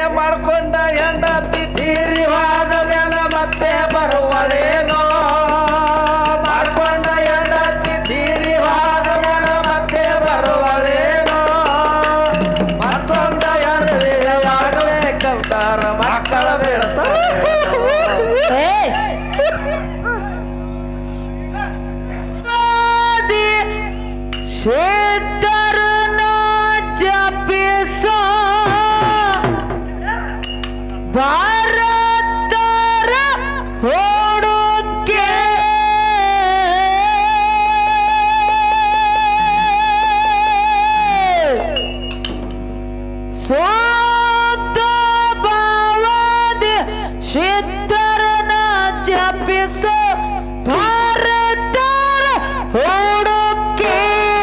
ಮಾಡ್ಕೊಂಡ ಹೆಂಡತಿ ತೀರಿವಾದ ಮೇಲೆ ಮತ್ತೆ ಬರುವಳೇನೋ ಮಾಡ್ಕೊಂಡ ಹೆಂಡತಿ ತೀರಿವಾದ ಮೇಲೆ ಮತ್ತೆ ಬರುವಳೇನೋ ಮತ್ತೊಂದ ಆಗಲೇ ಕಲ್ತಾರ ಮಕ್ಕಳ ಬೀಳ್ತಾರ ಭಾರತರ ಹೋಡುಕೆ ಸೋತ ಭಾವದೆ ಸಿದ್ಧರನ ಜಪಿಸೋ ಭಾರತರ ಹೋಡುಕೆ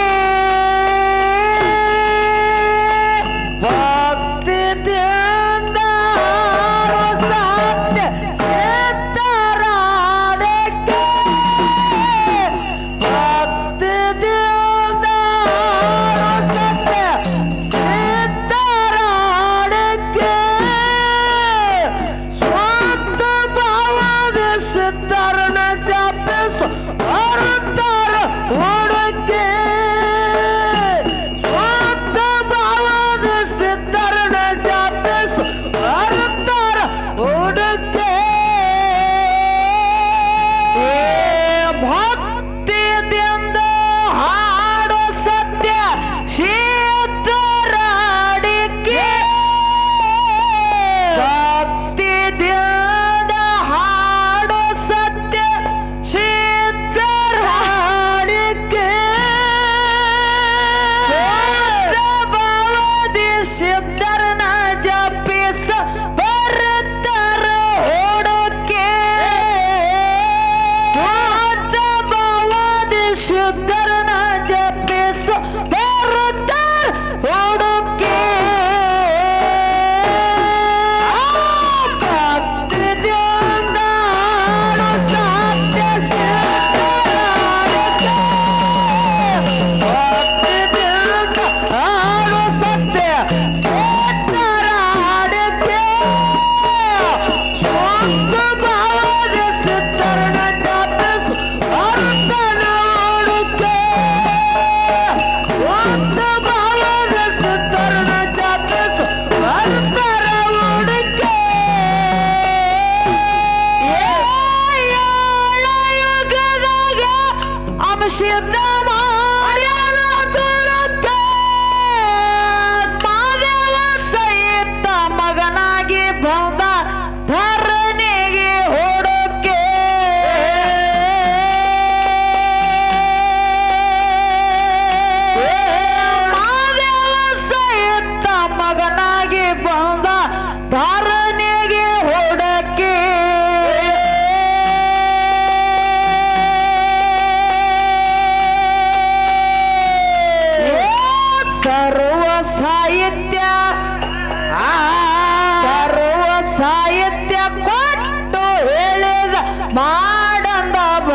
ಮಾಡಂದ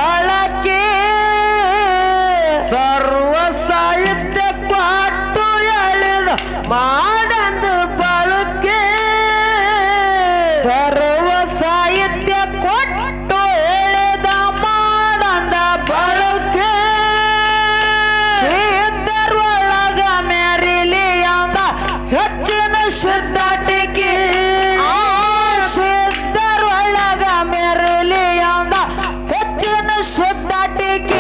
ಬಳಕೆ ಸರ್ವ ಸಾಹಿತ್ಯ ಕೊಟ್ಟು ಹೇಳಿದ ಮಾಡಂದ ಬಳಕೆ ಸರ್ವ ಸಾಹಿತ್ಯ ಕೊಟ್ಟು ಹೇಳಿದ ಮಾಡಂದ ಬಳಕೆ ಇದ್ದರೊಳಗ ಮೆರಿಲಿ ಅಂದ ಹೆಚ್ಚಿನ ಶುದ್ಧಾಟಿಕೆ ಸಿದ್ದರೊಳಗ ಮೆರಿಲಿ ಶುದ್ಧಾಟಿಕೆ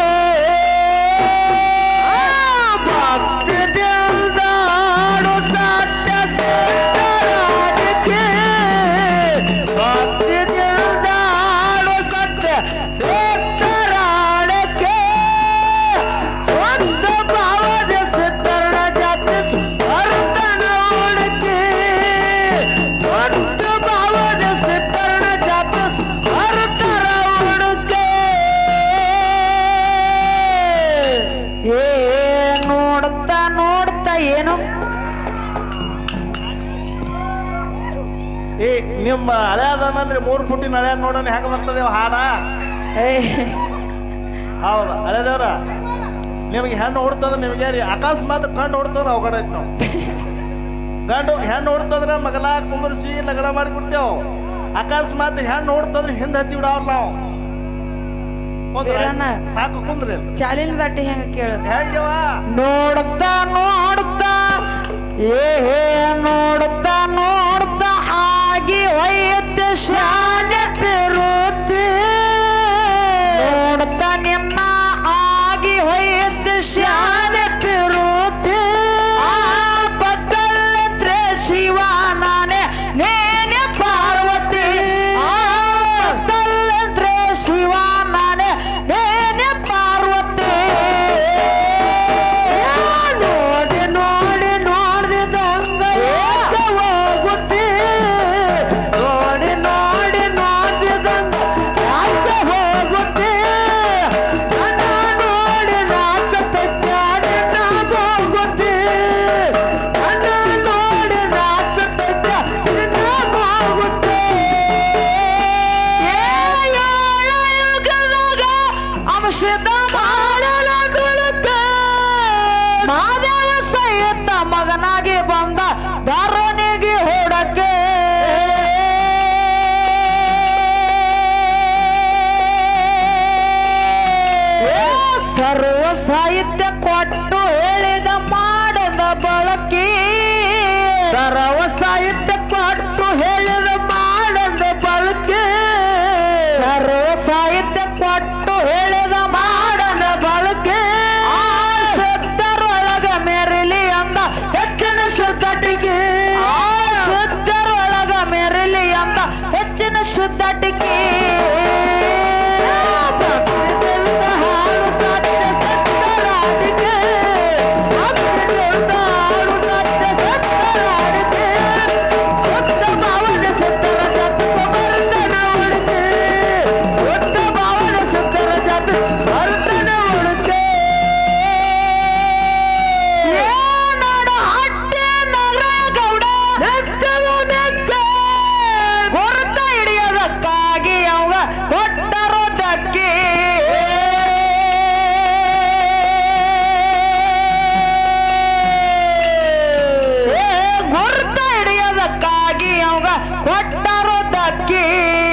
ಭಕ್ತಿದಿಂದ ಸತ್ಯ ಸಿದ್ಧರಾಟಿಕೆ ಭಕ್ತಿದಿಂದ ಸತ್ಯ ಸಿದ್ಧರಾಟಿಕೆ ಸ್ವಂತ ಭಾವದ ಸಿದ್ಧರಣ ಜಾತಿ ಅರ್ಥನ ಹುಡುಕಿ ಸ್ವಂತ ಭಾವದ ಸಿದ್ಧರಣ ಜಾತಿ ಅರ್ಥರ ಹುಡುಕಿ ನೋಡ್ತಾ ನೋಡ್ತಾ ಏನು ನಿಮ್ಮ ಹಳೆಯದನ್ರಿ 3 ಫುಟಿನ ಹಳೆಯ ನೋಡೋಣ ಹೆಂಗ ಬರ್ತದೆ ಹಾಡ ಹೌದಾ ಹಳೆದೇವ್ರ ನಿಮಗೆ ಹೆಣ್ಣು ಹೊಡ್ತಂದ್ರೆ ನಿಮಗೆ ಅಕಸ್ಮಾತ್ ಕಂಡು ಹೊಡ್ತಂದ್ರೆ ಅವಘಡ ಐತಿ ನಾವು ಗಂಡು ಹೆಣ್ಣು ನೋಡ್ತಂದ್ರ ಮಗಲ ಕುಂದ್ರಿಸಿ ಲಗ್ನ ಮಾಡಿ ಕೊಡ್ತೇವ್. ಅಕಸ್ಮಾತ್ ಹೆಣ್ಣು ನೋಡ್ತಂದ್ರ ಹಿಂದೆ ಹಚ್ಚಿ ಬಿಡಾವ್ ನಾವು. ಸಾಕು ಕುಂದ್ರಿ ಚಾಲಿನ ದಟ್ಟಿ ಹೆಂಗ ಕೇಳ ಹೆಂಗವ ನೋಡ್ತಾ ನೋಡ್ತಾ ನೋಡ್ತಾ ನೋಡ್ತಾ ಆಗಿ ಒಯ್ಯುತ್ತೆ ಶಾಲೆತಿರುತ್ತಿ ನೋಡ್ತಾ ನಿನ್ನ ಆಗಿ ಒಯ್ಯುತ್ತೆ ಶಾಲೆತಿರುತ್ತಿ ಬದಲಂದ್ರೆ ಶಿವ ನಾನೇ ನೇನೆ ಪಾರ್ವತಿ ಬದಲಂದ್ರೆ ಶಿವ ನಾನೇ ನೇನೆ ಪಾರ್ವತಿ ನೋಡಿ ನೋಡಿ ನೋಡಿದಂಗ ಹೋಗುತ್ತೆ ನೋಡಿ ನೋಡಿ ನೋಡಿದಂಗ ಹೋಗುತ್ತೆ ನನ್ನ ನೋಡಿ ನಾಚತೈತೆ ಹೋಗುತ್ತೆ ನನ್ನ ನೋಡಿ ನಾಚತೈತೆ ಹೋಗುತ್ತೆ ಯುಗದಾಗ ಅಂಶದ ಮಾಡಲಗುಳುತ್ತೆ ಮಾದೇವ ಸಹಿತ ಮಗನಾಗಿ ಬಂದ ಧರಣಿಗೆ ಹೊಡಕ್ಕೆ ಸರ್ವ ಸಾಹಿತ್ಯ ಕೊಟ್ಟು ಹೇಳಿದ ಮಾಡದ ಬಳಕೆ ಸರ್ವ ಸಾಹಿತ್ಯ ಕೊಟ್ಟು ಹೇಳಿದ ಮಾಡದ ಬಳಕೆ ಸರ್ವ ಸಾಹಿತ್ಯ ಕೊಟ್ಟು ಹೇಳಿದ ಮಾಡದ ಬಳಕೆ ಶುದ್ಧರೊಳಗ ಮೆರಲಿ ಅಂದ ಹೆಚ್ಚಿನ ಶುದ್ಧಟಿಕೆ ಶುದ್ಧರೊಳಗ ಮೆರಲಿ ಅಂದ ಹೆಚ್ಚಿನ ಶುದ್ಧಟಿಕೆ ಹಾಡು ಸತ್ಯ ಸತ್ತರಾಡಿಕೆ ಹಾಡು ಸತ್ಯ ಸತ್ತರಾಡಿಕೆ ಶುದ್ಧ ಭಾವನೆ ಸುತ್ತರ ಜಾತಿ ಸಮರ್ಥನ ಹುಡುಕೆ ಶುದ್ಧ ಭಾವನೆ ಸುತ್ತರ ಜಾತಿ ಸಮರ್ಥನ ಹುಡುಕೆ ಏನಾಡ ಅಡ್ಡೆ ನರಗೌಡ ನೆತ್ತವು ನೆಕ್ಕ ಗುರುತ ಹಿಡಿಯೋದಕ್ಕಾಗಿ ಅವ ಕೊಟ್ಟರೋ ದಕ್ಕಿ ಗುರುತ ಹಿಡಿಯೋದಕ್ಕಾಗಿ ಅವ ಕೊಟ್ಟರೋ ದಕ್ಕಿ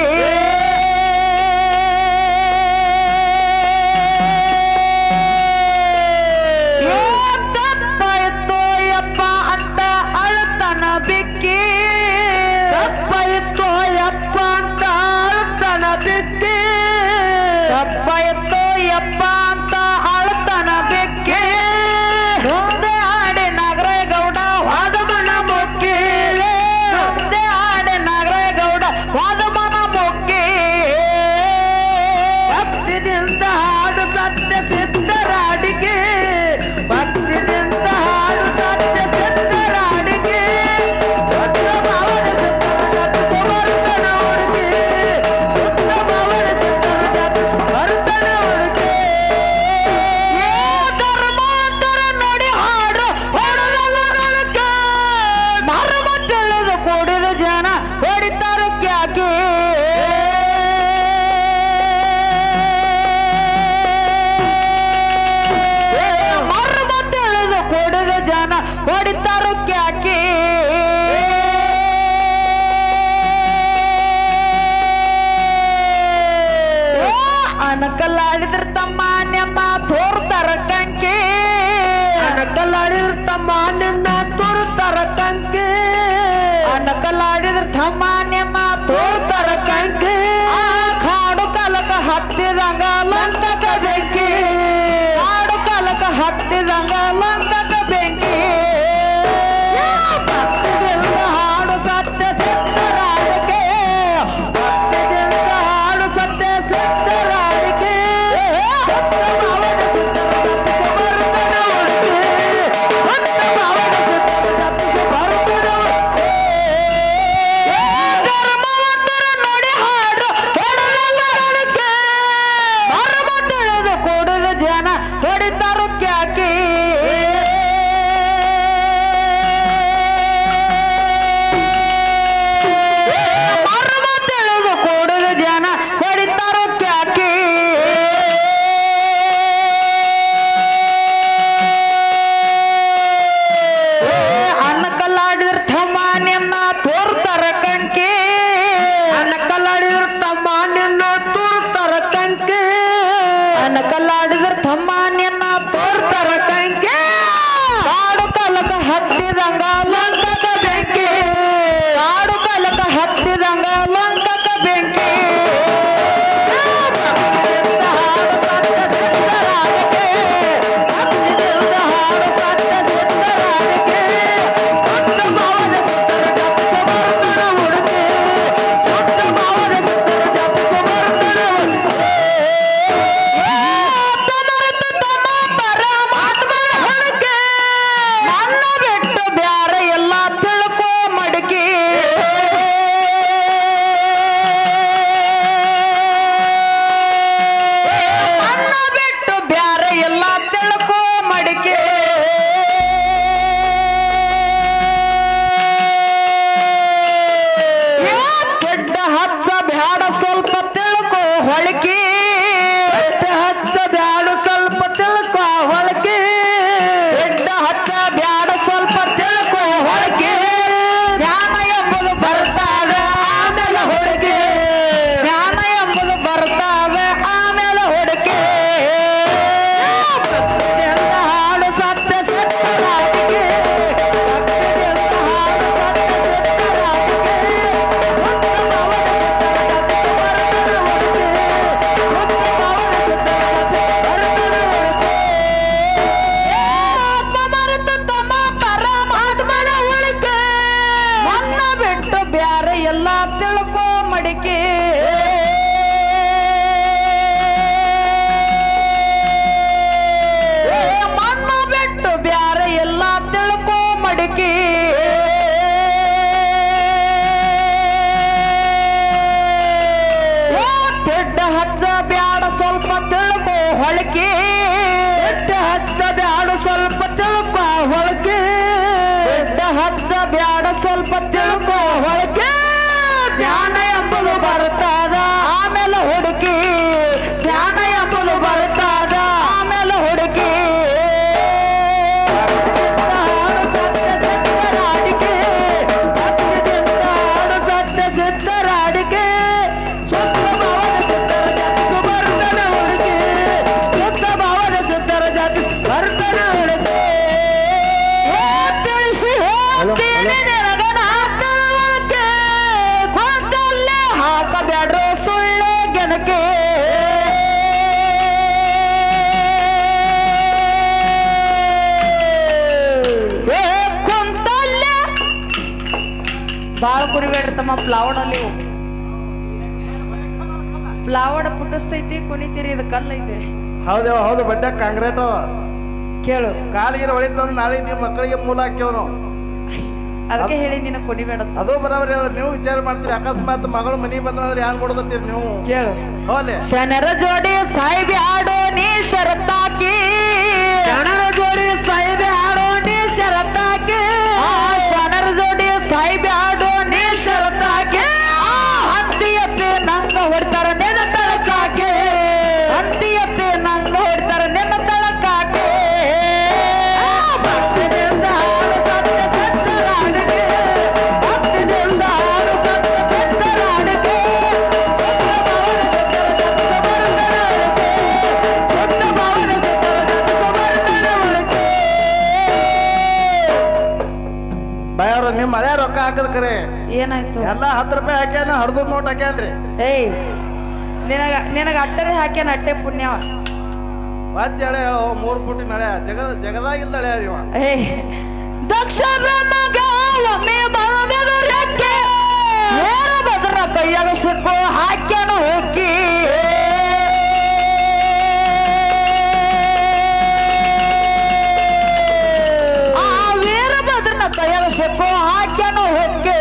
ತಪ್ಪಾಯ್ತು ಯಪ್ಪ ಅಂತ ಅಳ್ತನ ಬಿಕ್ಕಿ ತಪ್ಪಾಯ್ತು ಯಪ್ಪ ಅಂತ ಅಳ್ತನ ಬಿಕ್ಕಿ ತಪ್ಪಾಯ್ತು ಯಪ್ಪ ಅಂತ ಅಳ್ತನ ಬಿಕ್ಕಿ ಮುಂದೆ ಆಡಿ ನಾಗರೇಗೌಡ ವಾದಮನ ಮುಕ್ಕಿ ಮುಂದೆ ಆಡಿ ನಾಗರೇಗೌಡ ವಾದಮನ ಮುಕ್ಕಿ ಭಕ್ತಿದಿಂದ ಹಾಡು ಸತ್ಯ ಸಿದ್ಧರಾಡಿಗೆ ಭಕ್ತಿದಿಂದ ಹಾಡು ಸತ್ಯ ಸಿದ್ಧರಾಡಿಗೆ ಶುದ್ಧ ಭಾವನ ಸಿದ್ಧರ ಜಾತಿ ಸುವರ್ಧನ ಹುಡುಗಿ ಶುದ್ಧ ಭಾವನ ಸಿದ್ಧರ ಜಾತಿ ಸುವರ್ಧನ ಹುಡುಗಿ ಧರ್ಮಾಂತರ ನೋಡಿ ಹಾಡು ಹೊಡೆದಕ್ಕೆ ಮರ್ಮ ತಿಳಿದು ಕೂಡಿದ ಜನ ಹೊಡಿತಾರ ಕ್ಯಾಕೆ ಮರ್ಮ ತಿಳಿದು ಕೂಡಿದ ಜನ ಹೊಡಿತಾರ ಕ್ಯಾಕೆ ಅನಕಲಾಡಿದ್ರ ತಮ್ಮ ನಿಮ್ಮ ತೋರ್ತಾರ ಕಂಕೆ ಅನಕಲಾಡಿದ್ರ ತಮ್ಮ ನಿನ್ನ ತೋರ್ತಾರ ಕಂಕೆ ಅನಕಲಾಡಿದ್ರ ತಮ್ಮ ನಿಮ್ಮ ತೋರ್ತಾರ ಕಂಕೆ ಕಾಡು ಕಾಲಕ ಹತ್ತಿದಂಗ ಲಂಕಕ ಬೆಂಕಿ ಕಾಡು ಕಾಲಕ ಹತ್ತಿದಂಗ ಲಂಕಕ ಬೆಂಕಿ ಭಕ್ತಿದಿಂದ ಹಾಡು ಸತ್ಯ ಸಿದ್ಧರಾಡಿಕೆ ಭಕ್ತಿದಿಂದ ಹಾಡು ಸತ್ಯ ಸಿದ್ಧರಾಡಿಕೆ ಸತ್ಯ ಭಾವನೆ ಸಿದ್ಧರ ಜಾತಿ ಸಮರ್ಥನ ಹುಡುಗಿ ಸತ್ಯ ಭಾವನೆ ಸಿದ್ಧರ ಜಾತಿ ಸಮರ್ಥನ ಹುಡುಗಿ ಹತ್ತಿದಂಗ ಲಂಕಕ ಬೆಂಕಿ ಕಾಡು ಕಾಲಕ ಹತ್ತಿದಂಗ ಲಂಕಕ ಬೆಂಕಿ ಭಕ್ತಿಯಿಂದ ಹಾಡು ಸತ್ಯ ಸಿದ್ಧರಾಡಿಕೆ ಭಕ್ತಿಯಿಂದ ಹಾಡು ಸತ್ಯ ಸಿದ್ಧರಾಡಿಕೆ ಸುತ್ತ ಭಾವದ ಸಿದ್ಧರ ಜಪಿಸ ಬರ್ತನ ಹುಡುಕೆ ಸುತ್ತ ಭಾವದ ಸಿದ್ಧರ ಜಪಿಸ ಬರ್ತನ ಹುಡುಕೆ ಪರಮಾತ್ಮನ ಹುಡುಕೆ ನನ್ನ ಬಿಟ್ಟು ಬ್ಯಾರೆ ಎಲ್ಲ ತಿಳ್ಕೋ ಮಡಕೆ ನನ್ನ ಬಿಟ್ಟು ಬ್ಯಾರೆ ಎಲ್ಲ ತಿಳ್ಕೋ ಮಡಕೆ ಕೆಡ್ಡ ಹಚ್ಚ ಬ್ಯಾಡ ಸ್ವಲ್ಪ ತಿಳ್ಕೋ ಹೊಳಕೆ ಕೆಡ್ಡ ಹಚ್ಚ ಬ್ಯಾಡ ಸ್ವಲ್ಪ ತಿಳ್ಕೋ ಹೊಳಕೆ ಕೆಡ್ಡ ಹಚ್ಚ ಬ್ಯಾಡ ಸ್ವಲ್ಪ ತಿಳ್ಕೋ ಹೊಳಕೆ ಜ್ಞಾನ ಎಂಬುದು ಬರ್ತಾದ ಆಮೇಲೆ ಹೊಡಕೆ ಜ್ಞಾನ ಎಂಬುದು ಬರ್ತಾದ ಆಮೇಲೆ ಹೊಡಕೆ ಭಕ್ತಿಯಿಂದ ಹಾಡು ಸತ್ಯ ಸಿದ್ಧರಾಗಿಗೆ ಭಕ್ತಿಯಿಂದ ಹಾಡು ಸತ್ಯ ಸಿದ್ಧರಾಗಿಗೆ ಪರಮಾತ್ಮನ ಹುಡುಕೆ ನನ್ನ ಬಿಟ್ಟು ಬ್ಯಾರೆ ಎಲ್ಲ ತಿಳ್ಕೋ ಮಡಿಕೆ ಮನ್ನ ಬಿಟ್ಟು ಬ್ಯಾರೆ ಎಲ್ಲ ತಿಳ್ಕೋ ಮಡಿಕೆ ಕೆಡ್ಡ ಹಚ್ಚ ಬ್ಯಾಡ ಸ್ವಲ್ಪ ತಿಳ್ಕೋ ಹೊಳಕೆ ಕೆಡ್ಡ ಹಚ್ಚ ಬ್ಯಾಡ ಸ್ವಲ್ಪ ತಿಳ್ಕೋ ಹೊಳಕೆ ಕೆಡ್ಡ ಹಚ್ಚ ಬ್ಯಾಡ ಸ್ವಲ್ಪ ತಿಳ್ಕೋ ಹೊಳಕೆ ಜ್ಞಾನ ಎಂಬುದು ಬರ್ತದ ಆಮೇಲೆ ಹುಡುಕಿ ಜ್ಞಾನ ಎಂಬುದು ಬರ್ತದ ಆಮೇಲೆ ಹುಡುಕಿ ಹಾಡು ಸತ್ಯ ಸಿದ್ಧರಾಡಿಕೆ ಭಕ್ತಿಯಿಂದ ಹಾಡು ಸತ್ಯ ಸಿದ್ಧರಾಡಿಕೆ ಶುದ್ಧ ಭಾವದ ಸಿದ್ಧರ ಜಾತಿ ಸುಬರ್ಧನ ಹುಡುಕಿ ಶುದ್ಧ ಭಾವದ ಸಿದ್ಧರ ಜಾತಿ ಬರ್ಧನ ಹುಡುಕಿ ತಿಳಿಸಿ ಹೋಗ್ತೀನಿ ನಿನಗನ ತಿಳುವಳಿಕೆ ಕೊಂದಲ್ಲೇ ಹಾಕಬ್ಯಾಡ್ರೋ ಸುಳ್ಳೆ ಗೆನಕೆ ಕೊಂದಲ್ಲೇ ಬಾಳ ಕುರಿಬೇಡ್ರಿ ತಮ್ಮ ಪ್ಲಾವಡಲ್ಲಿ ಪ್ಲಾವಡ ಪುಟ್ಟಿಸ್ತೈತಿ ಕುಣಿತೀರಿ ಇದು ಕಲ್ಲೈತೆ ಹೌದೇವ ಹೌದು ಬಡ್ಡ ಕಾಂಕ್ರೀಟ್ ಅದ ಕೇಳು ಕಾಲಿಗೆ ಹೊಳಿತಂದ್ರೆ ನಾಳೆ ನಿಮ್ಮ ಮಕ್ಕಳಿಗೆ ಮೂಲ ಹಾಕ್ಯವ್ ನಾವು ಅದಕ್ಕೆ ಹೇಳಿ ನಿನ್ನ ಕುಣಿಬೇಡ ಅದು ಬರೋಬರಿ ಅದ ನೀವು ವಿಚಾರ ಮಾಡ್ತೀರಿ ಅಕಸ್ಮಾತ್ ಮಗಳು ಮನಿ ಬಂದ್ರೆ ಯಾರು ಮಾಡೋದತ್ತೀರಿ ನೀವು ಕೇಳು ಹೋಲೆ ಶನರ ಜೋಡಿ ಸಾಯಿಬಿ ಆಡೋ ನೀ ಶರತ್ತಾಕಿ ಶನರ ಜೋಡಿ ಸಾಯಿಬಿ ಆಡೋ ನೀ ಶರತ್ತಾಕಿ ಶನರ ಜೋಡಿ ಸಾಯಿಬಿ ಆಡೋ ನೀ ಶರತ್ತಾಕಿ ಹತ್ತಿಯತ್ತೆ ನಂಗ ಹೊಡ್ತಾರ ನೆನ ತಳಕಾಕೆ ಹತ್ತಿಯತ್ತೆ ನಂಗ ಹೊಡ್ತಾರ ನೆನ ತಳಕಾಕೆ ಭಕ್ತಿಯಿಂದ ಹಾಡು ಸತ್ಯ ಸಿದ್ಧರಾಡಿಕೆ ಭಕ್ತಿಯಿಂದ ಹಾಡು ಸತ್ಯ ಸಿದ್ಧರಾಡಿಕೆ ಶುದ್ಧ ಭಾವನ ಸಿದ್ಧರ ಜಪಿಸ ಬರ್ತನ ಹುಡುಕೆ ಶುದ್ಧ ಭಾವನ ಸಿದ್ಧರ ಜಪಿಸ ಬರ್ತನ ಹುಡುಕೆ ಬಯವ್ರ ನಿಮ್ಮ ಮಳೆ ರೊಕ್ಕ ಹಾಕದ ಕರೆ ಏನಾಯ್ತು ಎಲ್ಲ 10 ರೂಪಾಯಿ ಹಾಕ್ಯಾನ ಹರ್ದದ್ ನೋಟ್ ಹಾಕ್ಯಾನ್ರಿ ಏಯ್ ನಿನಗ ಅಟ್ಟರೆ ಹಾಕ್ಯಾನ ಅಟ್ಟೆ ಪುಣ್ಯವ ವಾಚ್ ಹೇಳ ಹೇಳೋ 3 ಫುಟ್ ನಡೆ ಜಗದಾಗಿಲ್ಲ ಹಳೆ ಇವ ಏಯ್ ದಕ್ಷರ ಮಗ ಒಮ್ಮೆ ಬಂದದರಕ್ಕೆ ಏರ ಬದರ ಕೈಯಾಗ ಸಿಕ್ಕು ಹಾಕ್ಯಾನ ಹೋಗಿ ಆ ವೀರಭದ್ರನ ಕೈಯಾಗ ಸಿಕ್ಕು ಹಾಕ್ಯಾನ ಹೋಗಿ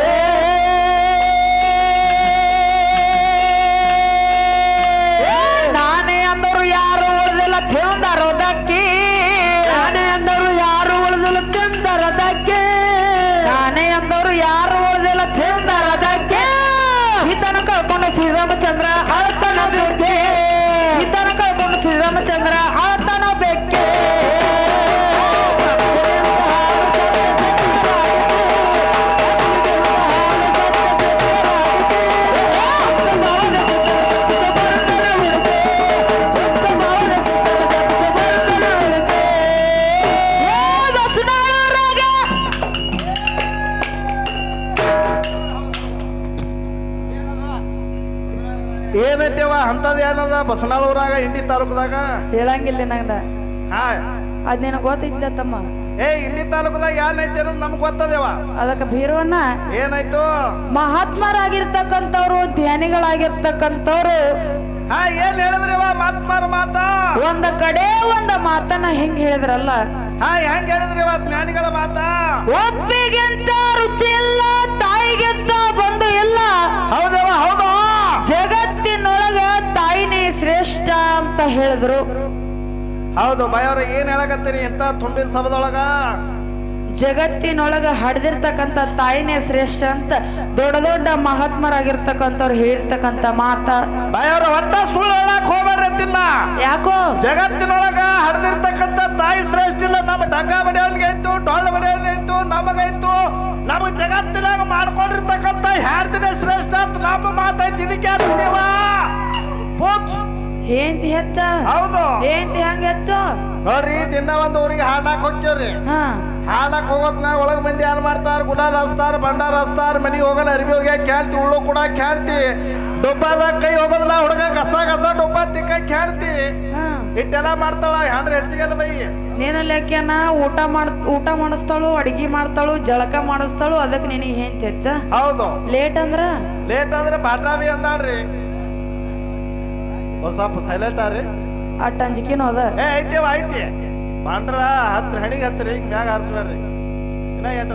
ನಾನೇ ಅಂದರು ಯಾರು ಉಳಿದಿಲ್ಲ ತಿಂದರೋದಕ್ಕೆ ನಾನೇ ಅಂದರು ಯಾರು ಉಳಿದಿಲ್ಲ ತಿಂದರೋದಕ್ಕೆ ನಾನೇ ಅಂದರು ಯಾರು ಏನೈತೆವ ಅಂತದ್ ಏನದ ಬಸನಾಳೂರಾಗ ಇಂಡಿ ತಾಲೂಕದಾಗ ಹೇಳಂಗಿಲ್ಲ ನಂಗ ಹಾ ಅದ್ ನಿನಗ್ ಗೊತ್ತೈತಿಲ್ಲ ತಮ್ಮ. ಇಂಡಿ ತಾಲೂಕದಾಗ ಏನೈತೆ ಅನ್ನೋದು ನಮ್ಗೆ ಗೊತ್ತದೇವ. ಅದಕ್ಕೆ ಭೀರವನ್ನ ಏನಾಯ್ತು? ಮಹಾತ್ಮರಾಗಿರ್ತಕ್ಕಂಥವ್ರು ಧ್ಯಾನಿಗಳಾಗಿರ್ತಕ್ಕಂಥವ್ರು ಏನ್ ಹೇಳಿದ್ರಿವ ಮಹಾತ್ಮರ ಮಾತಾ? ಒಂದ ಕಡೆ ಒಂದ ಮಾತನ್ನ ಹೆಂಗ್ ಹೇಳಿದ್ರಲ್ಲ, ಹೆಂಗ್ ಹೇಳಿದ್ರಿವ ಜ್ಞಾನಿಗಳ ಮಾತಾ? ಒಪ್ಪಿಗೆಂತ ರುಚಿ ಇಲ್ಲ, ತಾಯಿಗೆಂತ ಬಂದು ಇಲ್ಲ. ಹೌದವ ಹೌದು. ಜಗತ್ತಿನೊಳಗ ತಾಯಿನೇ ಶ್ರೇಷ್ಠ ಅಂತ ಹೇಳಿದ್ರು. ಹೌದು ಬಾಯವ್ರ, ಏನ್ ಹೇಳಕತ್ತೀರಿ ಇಂತ ತುಂಬಿದ ಸಭದೊಳಗ? ಜಗತ್ತಿನೊಳಗ ಹಡ್ದಿರ್ತಕ್ಕಂಥ ತಾಯಿನೇ ಶ್ರೇಷ್ಠ ಅಂತ ದೊಡ್ಡ ದೊಡ್ಡ ಮಹಾತ್ಮರಾಗಿರ್ತಕ್ಕಂಥವ್ರು ಹೇಳಿರ್ತಕ್ಕಂಥ ಮಾತ ಬಾಯವ್ರ. ಒಟ್ಟ ಸುಳ್ಳು ಹೇಳಕ್ ಹೋಗ್ಬೇಡ್ರಿ ತಿನ್ನ. ಯಾಕೋ ಜಗತ್ತಿನೊಳಗ ಹಡ್ದಿರ್ತಕ್ಕಂಥ ತಾಯಿ ಶ್ರೇಷ್ಠ ಇಲ್ಲ. ನಮ್ಮ ಡಂಗ ಬಡಿಯವನ್ಗೆ ಆಯ್ತು, ಡೊಳ್ಳ ಬಡಿಯವನ್ಗೆ ಆಯ್ತು, ನಮಗಾಯ್ತು. ನಮಗ್ ಜಗತ್ತಿನಾಗ ಮಾಡ್ಕೊಂಡಿರ್ತಕ್ಕಂಥ ಹ್ಯಾರ್ದಿನೇ ಶ್ರೇಷ್ಠ ಅಂತ ನಮ್ಮ ಮಾತಾಯ್ತು. ಇದಕ್ಕೆ ಯಾರಿದ್ದೇವ ಏಂತಿ ಹೆಚ್ಚ? ಹೌದು. ಏಂತಿ ಹಂಗ ಹೆಚ್ಚು ನೋಡ್ರಿ, ದಿನ ಒಂದ್ ಊರಿಗೆ ಹಾಡಾಕ್ ಹೋಗ್ತೇವ್ರಿ. ಹಾಡಾಕ್ ಹೋಗೋತ್ನಾಗ ಒಳಗ್ ಮಂದಿ ಏನ್ ಮಾಡ್ತಾರ? ಗುಲಾಲ್ ಹಚ್ತಾರ, ಭಂಡಾರ ಹಚ್ತಾರ, ಮನಿಗೆ ಹೋಗೋಣ ಅರ್ಬಿ ಹೋಗ್ಯ ಕ್ಯಾಳ್ತಿ, ಉಳ್ಳು ಕೂಡ ಕ್ಯಾಳ್ತಿ, ಡೊಬ್ಬಾದಾಗ ಕೈ ಹೋಗೋದಿಲ್ಲ ಹುಡುಗ, ಗಸ ಗಸ ಡೊಬ್ಬ ತಿಕ್ಕ ಕ್ಯಾಳ್ತಿ, ಇಟ್ಟೆಲ್ಲ ಮಾಡ್ತಾಳ. ಹ್ಯಾಂಡ್ರಿ ಹೆಚ್ಚಿಗೆಲ್ಲ ಬೈ ನೀನು ಲೆಕ್ಕನ ಊಟ ಮಾಡಿಸ್ತಾಳು, ಅಡಿಗೆ ಮಾಡ್ತಾಳು, ಜಳಕ ಮಾಡಿಸ್ತಾಳು. ಅದಕ್ಕೆ ನಿನಗೆ ಏಂತಿ ಹೆಚ್ಚ? ಹೌದು. ಲೇಟ್ ಅಂದ್ರೆ ಬಾಟಾವಿ ಅಂದಾಳ್ರಿ. ಸ್ವಲ್ಪ ಸೈಲೆಂಟ್ ಆರಿ. ಅಟ್ಟ ಅಂಜಿಕೆನೂ ಅದ. ಐತಿವ ಐತಿ. ಬಾಂಡ್ರ ಹಚ್ರಿ, ಹಣಿಗೆ ಹಚ್ರಿ, ಹಿಂಗ್ ಮ್ಯಾಗ ಹಾರಿಸ್ಬೇಡ್ರಿ. ಇನ್ನ ಎಂಟು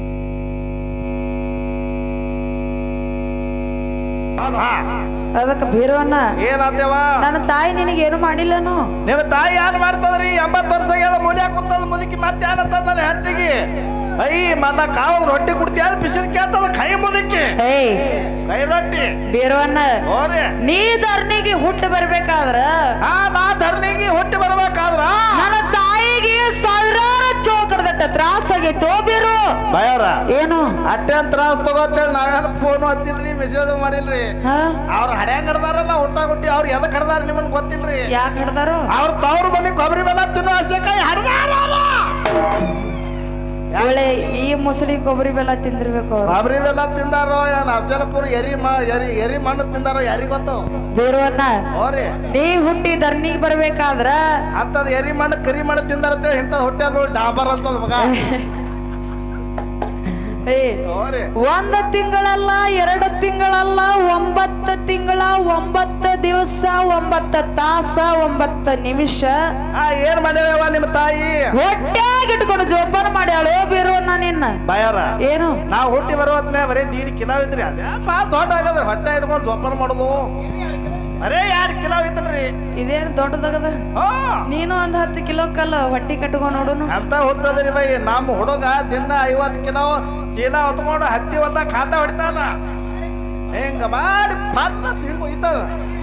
ಅದಕ್ಕೆ ಭೀರವನ್ನ ಏನಾದೇವ? ನನ್ನ ತಾಯಿ ನಿನಗೇನು ಮಾಡಿಲ್ಲನು? ನಿಮ್ಮ ತಾಯಿ ಏನ್ ಮಾಡ್ತದ್ರಿ? 80 ವರ್ಷ ಮೂಲ್ಯ ಕೂತದ ಮುದುಕಿ. ಮತ್ತೆ ಏನಂತ ನನ್ನ ಹೆಂಡತಿಗೆ ಮಲ್ಲ ಕಾವ್ ರೊಟ್ಟಿ ಕುಡ್ತೀಯ? ಬಿಸಿದ ಕೇಳ್ತದ ಕೈ ಮುದುಕಿ, ಕೈ ರೊಟ್ಟಿ. ಭೀರವನ್ನ ನೀ ಧರಣಿಗೆ ಹುಟ್ಟಿ ಬರ್ಬೇಕಾದ್ರ, ನಾ ಧರಣಿಗೆ ಹುಟ್ಟಿ ಬರ್ಬೇಕಾದ್ರ ನನ್ನ ತಾಯಿಗೆ ಸಾವಿರಾರು ಚೋಕಡದಟ್ಟ ತ್ರಾಸ ಆಗೈತೋ ಬೀರು. ಭಯವ್ರ ಏನು ಅಟ್ಟೆನ್ ತ್ರಾಸ ತಗೋತೇಳಿ ನಾವೇನು ಫೋನ್ ಹಚ್ಚಿಲ್ರಿ, ಮೆಸೇಜ್ ಮಾಡಿಲ್ರಿ. ಅವ್ರ ಹಡ್ಯಾಂಗ್ ಹಡ್ದಾರ, ನಾ ಹುಟ್ಟಿ ಅವ್ರ ಎದಕ್ ಹಡ್ದಾರ ನಿಮ್ಮನ್ ಗೊತ್ತಿಲ್ರಿ. ಯಾಕೆ ಹಡ್ದಾರು? ಅವ್ರ ತವ್ರ ಮನೆ ಕೊಬ್ಬರಿ ಬೆಲ್ಲ ತಿನ್ನೋ ಆಸೆಕಾಯಿ ಹಡ್ದಾರ. ಒಳ್ಳೆ ಈ ಮುಸಳಿ ಕೊಬ್ಬರಿ ಬೆಲ್ಲ ತಿಂದಿರ್ಬೇಕು. ಕೊಬ್ಬರಿ ಬೆಲ್ಲ ತಿಂದಾರೋ ಏನ್ ಅಫಜಲಪುರ ಎರಿ ಮಣ್ಣು ತಿಂದಾರೋ ಯಾರಿಗ ಗೊತ್ತು? ಬೇರವನ್ನ ನೀ ಹುಟ್ಟಿ ಧರಣಿಗೆ ಬರ್ಬೇಕಾದ್ರ ಅಂತದ್ ಎರಿ ಮಣ್ಣು ಕರಿ ಮಣ್ಣು ತಿಂದಾರತ್ತೆ. ಇಂತ ಹೊಟ್ಟೆ ಡಾಂಬರ್ ಅಂತದ ಮಗ. ಒಂದ ತಿಂಗಳಲ್ಲ, 2 ತಿಂಗಳಲ್ಲ, 9 ತಿಂಗಳ, 9 ದಿವಸ, 9 ತಾಸ, 9 ನಿಮಿಷ ಏನ್ ಮಾಡ್ಯಾವ ನಿಮ್ಮ ತಾಯಿ? ಹೊಟ್ಟೆಗಿಟ್ಕೊಂಡು ಜೋಪಾನ ಮಾಡ್ಯಾಳು ಬೀರವನ್ನ ನಿನ್ನ. ಬಾಯಾರ ಏನು ನಾವ್ ಹುಟ್ಟಿ ಬರೋತ್ನೇ ಬರೀ 1.5 ಕಿಲೋ ಇದ್ರಿ. ಅದೇ ದೊಡ್ಡ ಆಗದ್ರಿ ಹೊಟ್ಟೆ ಇಟ್ಕೊಂಡು ಜೋಪಾನ ಮಾಡೋದು. ಅರೇ 2 ಕಿಲೋ ಇದ್ರಿ. ಇದೇನು ದೊಡ್ಡದಾಗದ? ನೀನು ಒಂದ್ 10 ಕಿಲೋ ಕಲ್ಲ ಹೊಟ್ಟಿ ಕಟ್ಕೊಂಡ್ ನೋಡುನು ಅಂತ ಹುಚ್ಚದ್ರಿ ಬೈ. ನಮ್ಮ ಹುಡುಗ ದಿನ 50 ಕಿಲೋ ಚೀಲ ಹೊತ್ಕೊಂಡು ಹತ್ತಿ ಹೊತ್ತ ಖಾತಾ ಹೊಡಿತಾನ. ಹಿಂಗ ಮಾಡಿ ಪಲ್ಲ ಹಿಂಗ ಹೋಯ್ತದ.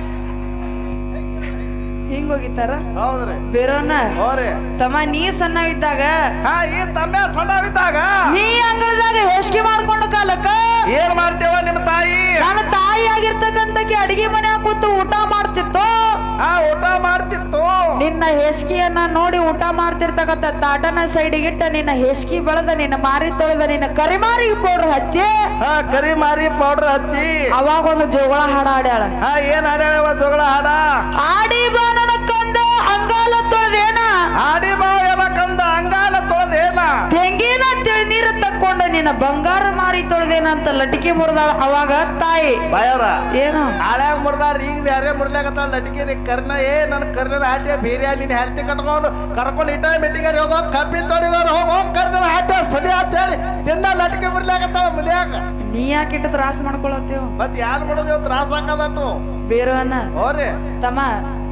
ಹಿಂಗ ಹೋಗಿತ್ತಾರ? ಹೌದ್ರಿ ಬೇರೋನ ತಮ್ಮ ನೀ ಸಣ್ಣವಿದ್ದಾಗ, ಈ ತಮ್ಮ ಸಣ್ಣವಿದ್ದಾಗ ನೀ ಅಂಗಳದಾಗ ಹೇಸಿಗೆ ಮಾಡ್ಕೊಂಡು ಕಾಲಕ್ಕ ಏನ್ ಮಾಡ್ತೇವ? ನಿಮ್ಮ ತಾಯಿ ನನ್ನ ತಾಯಿ ಆಗಿರ್ತಕ್ಕಂತಕ್ಕೆ ಅಡಿಗೆ ಮನೆ ಕೂತು ಊಟ ಮಾಡ್ತಿತ್ತು. ಊಟ ಮಾಡ್ತಿತ್ತು. ನಿನ್ನ ಹೇಸಿಗೆಯನ್ನ ನೋಡಿ ಊಟ ಮಾಡ್ತಿರ್ತಕ್ಕಂಥ ತಾಟನ ಸೈಡಿಗಿಟ್ಟ ನಿನ್ನ ಹೇಸಿಗೆ ಬೆಳೆದ, ನಿನ್ನ ಮಾರಿ ತೊಳೆದ, ನಿನ್ನ ಕರಿಮಾರಿ ಪೌಡರ್ ಹಚ್ಚಿ, ಕರಿಮಾರಿ ಪೌಡರ್ ಹಚ್ಚಿ ಅವಾಗ ಒಂದು ಜೋಗಳ ಹಾಡ ಆಡ್ಯಾಳ. ಏನ್ ಹಾಡ್ಯಾಳವ ಜೋಗಳ ಹಾಡ? ಆಡಿ ಬಾ ನನ್ನ ಕಂದ ಅಂಗಾಲ ತೊಳೆದೇನ, ಆಡಿ ಬಾ ಎಲ್ಲ ಕಂದ ಅಂಗಾಲ ತೊಳೆದೇನ, ತೆಂಗಿನ ನೀರು ತಕ್ಕೊಂಡ ನಿನ್ನ ಬಂಗಾರ ಮಾರಿ ತೊಳೆದೇನಂತ ಲಟಿಕೆ ಮುರಿದಾಳ. ಅವಾಗ ತಾಯಿ ಬಾಯವ್ರ ಏನು ಹಳ್ಯಾಗ ಮುರಿದಾಳ, ಈಗ ಬ್ಯಾರೆ ಮುರ್ಲಾಕತ್ತಾಳ ಲಟಿಕೆ. ಕರ್ನ ನನ್ ಕರ್ನದ ಹಾಟ್ಯ ಬೇರೆ ನಿನ್ ಹೆಂಡತಿ ಕಟ್ಕೊಂಡು ಕರ್ಕೊಂಡು ಇಟ್ಟ ಮೆಟ್ಟಿಗಾರಿ ಹೋಗೋ ಕಪ್ಪಿ ತೊಡಿಗೋರು ಹೋಗೋ ಕರ್ನದ ಹಾಟ್ಯ ಸದಿ ಅಂತ ಹೇಳಿ ತಿನ್ನ ಲಟಿಕೆ ಮುರ್ಲಾಕತ್ತಾಳ ಮನ್ಯಾಗ. ನೀ ಯಾಕಿಟ್ಟ ತ್ರಾಸ ಮಾಡ್ಕೊಳತ್ತೇವ್? ಮತ್ ಯಾರು ಮಾಡೋದೇವ್ ತ್ರಾಸ ಹಾಕದಟ್ಟು ಬೇರವನ್ನ ತಮ್ಮ.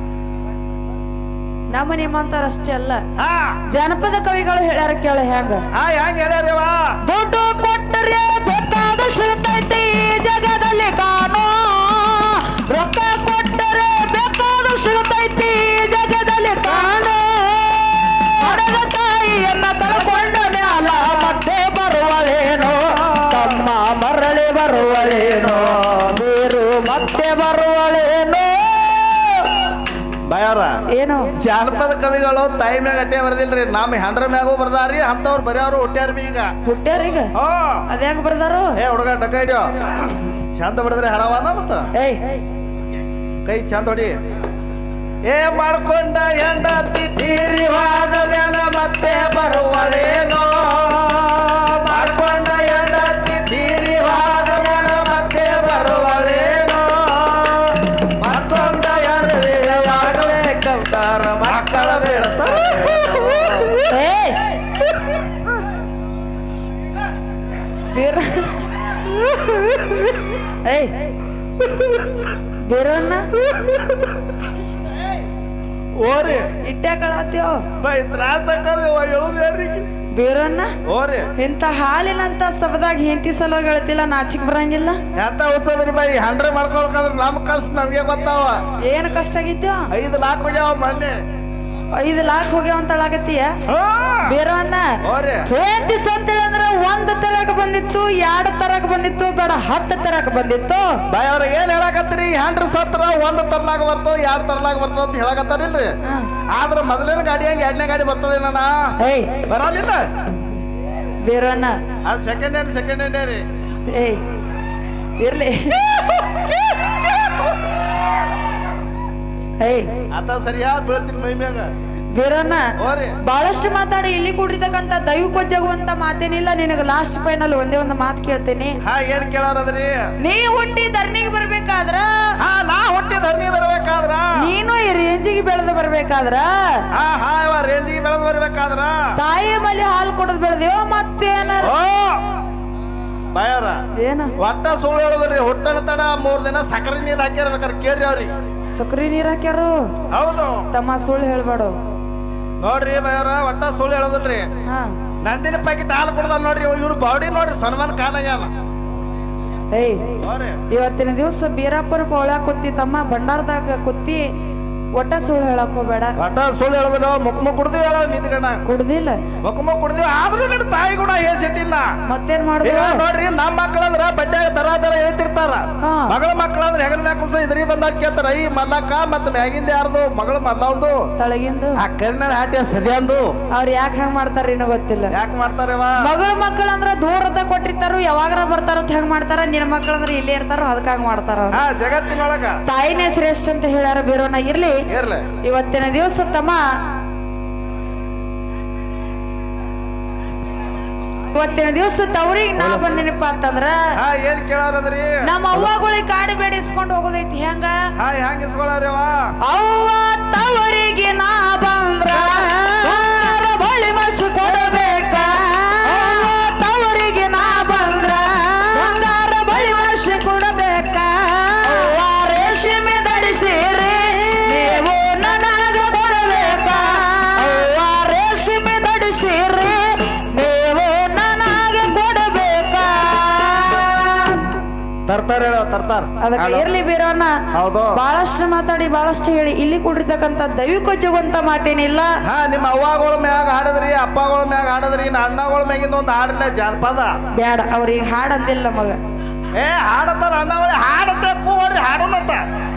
ನಮ್ಮ ನಿಮ್ಮಂತಾರಷ್ಟೇ ಅಲ್ಲ, ಜನಪದ ಕವಿಗಳು ಹೇಳ್ಯಾರ ಕೇಳ ಹೆಂಗ ಹೆಂಗ್ ಹೇಳ್ಯಾರವ? ದುಡ್ಡು ಕೊಟ್ಟರೆ ಬೇಕಾದ ಸಿಗ್ತೈತಿ ಜಗದಲ್ಲಿ ಕಾಣೋ, ರೊಕ್ಕ ಕೊಟ್ಟರೆ ಬೇಕಾದ ಸಿಗ್ತೈತಿ ಜಗದಲ್ಲಿ ಕಾಣೋ. ಹಡದ ತಾಯಿಯನ್ನ ಕಳ್ಕೊಂಡ ಮ್ಯಾಲ ಮತ್ತೆ ಬರುವಳೇನೋ, ತಮ್ಮ ಮರಳಿ ಬರುವಳೇನೋ, ನೀರು ಮತ್ತೆ ಬರುವಳೇನೋ. ಬಾಯಾರ ಏನು ಜಾನಪದ ಕವಿಗಳು ತಾಯಿ ಮ್ಯಾಗ ಅಟ್ಟೆ ಬರ್ದಿಲ್ರಿ, ನಮ್ಮ ಹೆಂಡ್ರ ಮ್ಯಾಗೂ ಬರ್ದಾರಿ. ಅಂತವ್ರು ಬರೆಯವ್ರು ಹುಟ್ಟ್ಯಾರ್ಬಿ ಈಗ. ಹುಟ್ಟ್ಯಾರೀಗ ಅದ ಹೆಂಗ ಬರ್ದಾರು? ಹುಡುಗ ಡಕ ಹಿಡಿಯೋ ಚಂದ ಬಡದ್ರೆ ಹಡವಾನ ಮತ್ತ ಕೈ ಚಂದ ಹೊಡಿ. ಏ ಮಾಡ್ಕೊಂಡ ಹೆಂಡತಿ ತೀರಿವಾದ ಮೇಲೆ ಮತ್ತೆ ಬರುವಳೇನೋ, ಮಾಡ್ಕೊಂಡ ಹೆಂಡತಿ ತೀರಿವಾದ ಮೇಲೆ ಮತ್ತೆ ಬರುವಳೇನೋ, ಮತ್ತೊಂದ ಹೆಂಡತಿಯಾಗಬೇಕಂತಾರ ಮಕ್ಕಳ ಬೇಡ್ತಾರ. ಬೇರನ್ನ ಓರಿ ಇಟ್ಟಾಕಳತ್ತೀವೋ ಬೈ ತ್ರಾಸ ಹೇಳುದು ಯಾರಿಗೆ ಬೇರನ್ನ ಓರಿ ಇಂತ ಹಾಲಿನಂತ ಸಬದಾಗ ಹೆಂಡತಿ ಸಲುವಾಗಿ ಹೇಳ್ತಿಲ್ಲ, ನಾಚಿಕ್ ಬರಂಗಿಲ್ಲ. ಎಂತ ಹುಚ್ಚದ್ರಿ ಬೈ, ಹಂಡ್ರೆ ಮಾಡ್ಕೊಳ್ಕಂದ್ರ ನಮ್ ಕಷ್ಟ ನಮ್ಗೆ ಗೊತ್ತಾವ. ಏನ್ ಕಷ್ಟ ಆಗಿದ್ಯೋ? 5 ಲಕ್ಷ ಹೋಗ್ಯಾವ ಮೊನ್ನೆ. 5 ಲಕ್ಷ ಹೋಗ್ಯಾವ ಅಂತ ಹೇಳಾಕತ್ತೀಯ? ಬೇರನ್ನ ಹೆಂಡತಿ ಸಂತೇಳಿ ಅಂದ್ರ 1 ತರಕ ಬಂದಿತ್ತು, 2 ತರಕ ಬಂದಿತ್ತು, ಬೇಡ 10 ತರಕ ಬಂದಿತ್ತು. ಬಾಯ್ ಅವ್ರ ಏನ್ ಹೇಳಾಕತ್ತೀರಿ? ಹ್ಯಾಂಡ್ರ ಸತ್ರ 1 ತರ್ಲಾಗ ಬರ್ತದ, 2 ತರ್ಲಾಗ ಬರ್ತದ ಅಂತ ಹೇಳಾಕತ್ತಾರಿಲ್ರಿ. ಆದ್ರ ಮೊದಲಿನ ಗಾಡಿ ಹಂಗ 2ನೇ ಗಾಡಿ ಬರ್ತದೇನ ಬರಲಿಲ್ಲ. ಬೇರನ್ನ ಅದು ಸೆಕೆಂಡ್ ಹ್ಯಾಂಡ್ ರೀ. ಇರ್ಲಿ ಆತ ಸರಿಯಾ ಬೀಳ್ತೀನಿ ಮೈ ಮ್ಯಾಗ. ಬೇರನ್ನ ಬಹಳಷ್ಟು ಮಾತಾಡಿ ಇಲ್ಲಿ ಕೂಡಿರ್ತಕ್ಕಂತ ದೈವಕ್ಕೊಜ್ಜಾಗುವಂತ ಮಾತೇನಿಲ್ಲ. ನಿನಗ ಲಾಸ್ಟ್ ಫೈನಲ್ ಒಂದೇ ಒಂದು ಮಾತು ಕೇಳ್ತೇನೆ. ಏನ್ ಕೇಳೋರದ್ರಿ? ನೀ ಹುಟ್ಟಿ ಧರಣಿಗೆ ಬರ್ಬೇಕಾದ್ರ, ನಾ ಹುಟ್ಟಿ ಧರಣಿ ಬರ್ಬೇಕಾದ್ರ, ನೀನು ಈ ರೇಂಜಿಗೆ ಬೆಳೆದು ಬರ್ಬೇಕಾದ್ರ, ರೇಂಜಿಗೆ ಬೆಳೆದು ಬರ್ಬೇಕಾದ್ರ ತಾಯಿ ಮಲಿ ಹಾಲು ಕೊಡದ್ ಬೆಳೆದೇವ ಮತ್ತೇನಾರ ಬಾಯಾರ ಏನ ಒಟ್ಟ ಸುಳ್ಳು ಹೇಳುದ್ರಿ. ಹುಟ್ಟನ ತಡ 3 ದಿನ ಸಕ್ಕರೆ ನೀರ್ ಹಾಕಿರ್ಬೇಕಾರ ಕೇಳ್ರಿ ಅವ್ರಿ. ಸಕ್ರಿ ನೀರ್ ಹಾಕ್ಯಾರು? ಹೌದು ತಮ್ಮ ಸುಳ್ಳು ಹೇಳ್ಬೇಡ ನೋಡ್ರಿ ಬಾಯಾರ, ಒಟ್ಟ ಸುಳ್ಳು ಹೇಳುದಿಲ್ರಿ. ನಂದಿನ ಪ್ಯಾಕೆಟ್ ಹಾಲು ಕೊಡದ ನೋಡ್ರಿ. ಇವ್ರು ಬಾಡಿ ನೋಡ್ರಿ ಸನ್ಮಾನ್ ಖಾನ್ ಆಗ್ಯಾನ. ಇವತ್ತಿನ ದಿವಸ ಬೀರಪ್ಪನ ಪೌಳ್ಯಾಗ ಕುತ್ತಿ ತಮ್ಮ ಭಂಡಾರದಾಗ ಕುತ್ತಿ ಒಟ್ಟ ಸುಳ್ಳು ಹೇಳಕ್ ಹೋಗ್ಬೇಡ. ಒಟ್ಟ ಸುಳ್ಳು ಹೇಳೋದಿಲ್ಲ. ಮುಖ ಕುಡ್ದಿವಿ ಹೇಳ ನಿಂತ್ಕಣ ಕುಡ್ದಿಲ್ಲ ಮುಖ ಕುಡ್ದಿವಿ. ಆದ್ರೂ ನಿನ್ ತಾಯಿ ಗುಣ ಹೇಸಿಟ್ಟಿನ ಮತ್ತೇನ್ ಮಾಡುದು? ನೋಡ್ರಿ ನಮ್ಮ ಮಕ್ಕಳಂದ್ರ ಬಡ್ಡ್ಯಾಗ ದರ ಹೇಳ್ತಿರ್ತಾರ. ಮಗಳ ಮಕ್ಕಳಂದ್ರ ಹೆಗಲ ಮ್ಯಾಕುಸ ಇದ್ರಿ ಬಂದಾಗ ಕೇಳ್ತಾರ, ಈ ಮಲ್ಲಕ್ಕ ಮತ್ತ ಮ್ಯಾಗಿಂದ ಯಾರ್ದು ಮಗಳ ಮಲ್ಲವಂದು ತಳಗಿಂದು ಆ ಕರಿನ ಹಾಟಿ ಸದ್ಯಾಂದು. ಅವ್ರ ಯಾಕೆ ಹೆಂಗ್ ಮಾಡ್ತಾರ ಏನೋ ಗೊತ್ತಿಲ್ಲ. ಯಾಕೆ ಮಾಡ್ತಾರವ? ಮಗಳ ಮಕ್ಕಳಂದ್ರ ದೂರದ ಕೊಟ್ಟಿರ್ತಾರ, ಯಾವಾಗಾರ ಬರ್ತಾರಂತ ಹೆಂಗ್ ಮಾಡ್ತಾರ. ನಿನ್ನ ಮಕ್ಕಳಂದ್ರ ಇಲ್ಲೇ ಇರ್ತಾರ, ಅದಕ್ಕ ಹಂಗ ಮಾಡ್ತಾರ. ಜಗತ್ತಿನೊಳಗ ತಾಯಿನೇ ಶ್ರೇಷ್ಠ ಅಂತ ಹೇಳ್ಯಾರ. ಬೇರೋನ ಇರ್ಲಿ. ಇವತ್ತಿನ ದಿವಸ ತಮ್ಮ ಇವತ್ತಿನ ದಿವಸ ತವ್ರಿಗೆ ನಾ ಬಂದಿನಪ್ಪ ಅಂತಂದ್ರ ಏನ್ ಕೇಳಾರದ್ರಿ? ನಮ್ಮ ಅವ್ವಗಳಿಗೆ ಕಾಡಿ ಬೇಡಿ ಇಸ್ಕೊಂಡ್ ಹೋಗೋದೈತಿ. ಹೆಂಗ ಹೆಂಗ ಇಸ್ಕೊಳಾರವ? ಅವ್ವ ತವರಿಗೆ ನಾ ಬಂದ್ರ ಬಳಿ ಮರ್ಚು ಕೊಡಬೇಕ. ತವರಿಗೆ ನಾ ಬಂದ್ರ ಬಂಗಾರ ಬಳಿ ಮರ್ಚು ಕೊಡಬೇಕ. ರೇಷ್ಮೆ ಧರಿಸಿರಿ ನೀವು ನನಗ ಕೊಡಬೇಕ. ರೇಷ್ಮೆ ಧರಿಸಿರಿ ನೀವು ನನಗೆ ಕೊಡಬೇಕ. ತರ್ತಾರ ಅದಕ್ಕೆ ಇರ್ಲಿ ಬೇರೋಣ. ಬಹಳಷ್ಟು ಮಾತಾಡಿ ಬಹಳಷ್ಟು ಹೇಳಿ ಇಲ್ಲಿ ಕೂಡಿರ್ತಕ್ಕಂಥ ದೈವಿಕೊಜ್ಜುವಂತ ಮಾತೇನಿಲ್ಲ. ನಿಮ್ಮ ಅವ್ವಗಳ ಮ್ಯಾಗ ಹಾಡದ್ರಿ, ಅಪ್ಪಗಳ ಮ್ಯಾಗ ಹಾಡದ್ರಿ, ಅಣ್ಣಗಳ ಮ್ಯಾಗಿಂದ ಒಂದು ಹಾಡಿಲ್ಲ ಜಾನಪದ ಬ್ಯಾಡ. ಅವ್ರಿಗೆ ಹಾಡಂದಿಲ್ಲ ಮಗ. ಹಾಡತ್ತಾರ ಅಣ್ಣಗಳ ಹಾಡತ್ತ ಕೂಡ್ರಿ ಹಾಡೋಣತ್ತ.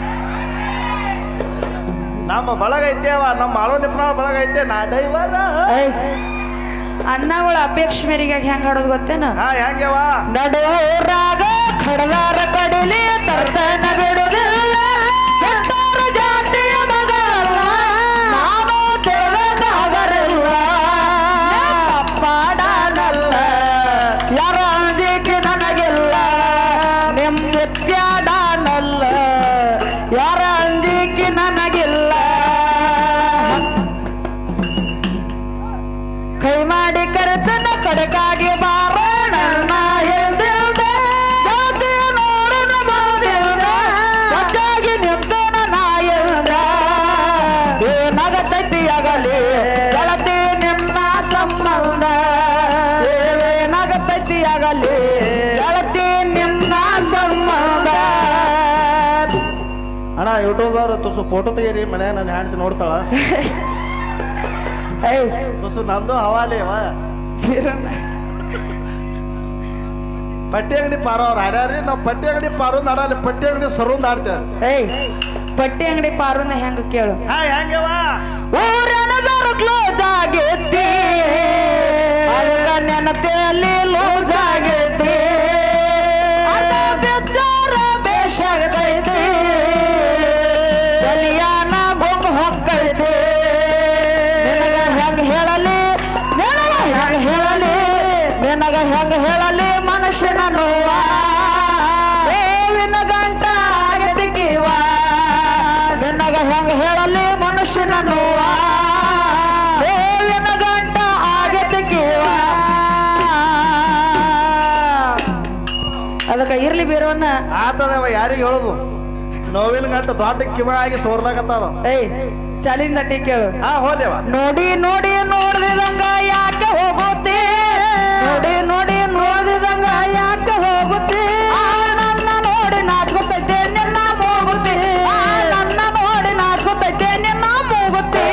ನಮ್ಮ ಬಳಗ ಐತೇವ, ನಮ್ಮ ಆಳೋ ನಿಪ್ನ ಬಳಗ ಐತೆ. ನಾ ಡೈವರ ಅಣ್ಣಗಳ ಅಪೇಕ್ಷೆ ಮೇರೆಗೆ ಹೆಂಗ್ ಹಾಡೋದು ಗೊತ್ತೇನ? ಹೆಂಗವ? ನಡೋರಾಗ ಖಡದಾರ ಕಡಲಿ ತರ್ದನ ಬಿಡುದಿಲ್ಲ. ಜಾತಿಯ ಮಗಲ್ಲ ನಾನು ತಿಳಿದಾಗರಿಲ್ಲ. ಪಾಡನಲ್ಲ ಯಾರ ಅಂಜಿಕೆ ನನಗಿಲ್ಲ. ನಿಮ್ಮಿತ್ಯಾಡನಲ್ಲ ಯಾರ ಅಂಜಿಕೆ ನನಗಿಲ್ಲ. ಕೈ ಮಾಡಿ ಕರೆತನ ಕಡಕಾಗಿ ಬಾರೋಣ ಎಂದಿಲ್ದ. ಜಾತಿಯ ನೋಡೋಣ ಬಂದಿಲ್ದ. ಒಟ್ಟಾಗಿ ನಿಂತನ ನಾಯಂದ. ಏನಾಗತೈತಿಯಾಗಲಿ ಗೆಳತಿ ನಿಮ್ಮ ಸಂಬಂಧ. ಏನಾಗತೈತಿಯಾಗಲಿ ಗೆಳತಿ ನಿಮ್ಮ ಸಂಬಂಧ. ಅಣ್ಣ ಯೂಟ್ಯೂಬ್ದವ್ರು ತುಸು ಫೋಟೋ ತೆಗೀರಿ. ಮನ್ಯಾಗ ನನ್ನ ಹೆಂಡತಿ ನೋಡ್ತಾಳ. ತುಸು ನಂದು ಹವಾಲೇವ. ಪಟ್ಟಿ ಅಂಗಡಿ ಪಾರು ಅವ್ರು ಹಾಡ್ಯಾರಿ. ನಾವು ಪಟ್ಟಿ ಅಂಗಡಿ ಪಾರು ನಡಲಿ, ಪಟ್ಟಿ ಅಂಗಡಿ ಸರುಂದ್ ಹಾಡ್ತೇವೆ. ಪಟ್ಟಿ ಅಂಗಡಿ ಪಾರುನ ಹೆಂಗ ಕೇಳು? ಹೆಂಗವ? ಊರನದವರು ಕ್ಲೋಸ್ ಆಗೈತಿ, ನೆನಪಲ್ಲಿ ಲೂಸ್ ಆಗೈತಿ. ಬೇಷಾಗತೈತಿ ಹೆಂಗಿರ್ಲಿ ಬೇರವನ್ನ ಆತದವ ಯಾರಿಗೆ ಹೇಳುದು ನೋವಿನ ಗಂಟ ದೊಡ್ಡ ಕಿವ ಆಗಿ ಸೋರ್ಲಾಕತ್ತದ ಏಯ್ ಚಾಲಿನ ನಟಿ ಕೇಳು ಹೋದೇವ ನೋಡಿ ನೋಡಿ ನೋಡಿದಂಗ ಯಾಕೆ ಹೋಗುತ್ತೆ ನೋಡಿ ನೋಡಿ ನೋಡಿದಂಗ ಯಾಕೆ ಹೋಗುತ್ತೆ ನನ್ನ ನೋಡಿ ನಾಚ್ಕೊತೈತೆ ನಿನ್ನ ಹೋಗುತ್ತೆ ನನ್ನ ನೋಡಿ ನಾಚ್ಕೊತೈತೆ ನಿನ್ನ ಹೋಗುತ್ತೆ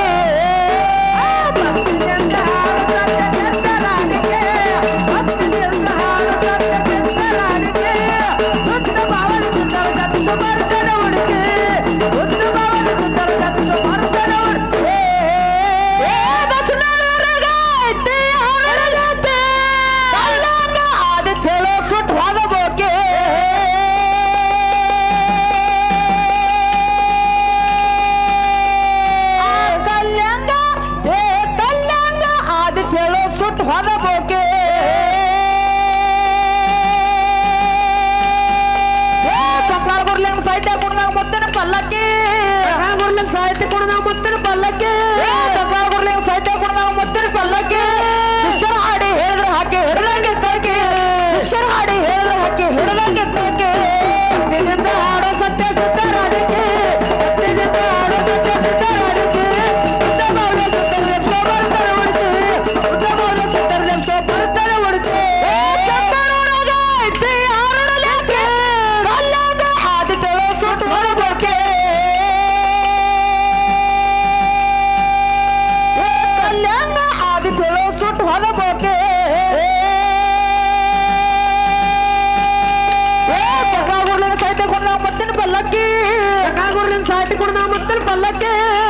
ಪಲ್ಲಕ್ಕಿ